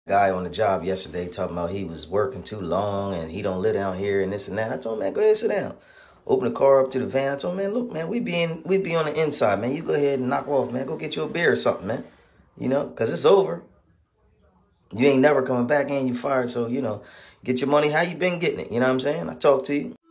Guy on the job yesterday talking about he was working too long and he don't live down here and this and that. I told him, man, go ahead, sit down. Open the car up to the van. I told him, man, look, man, we be on the inside, man. You go ahead and knock off, man. Go get you a beer or something, man. You know, because it's over. You ain't never coming back in, you fired. So, you know, get your money. How you been getting it? You know what I'm saying? I talk to you.